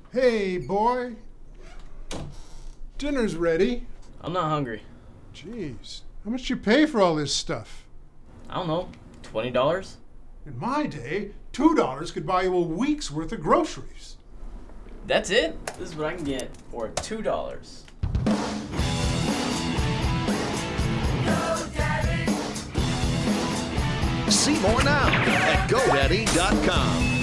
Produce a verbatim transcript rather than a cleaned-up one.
Hey, boy. Dinner's ready. I'm not hungry. Jeez, how much you pay for all this stuff? I don't know, twenty dollars? In my day, two dollars could buy you a week's worth of groceries. That's it? This is what I can get for two dollars. See more now at GoDaddy dot com.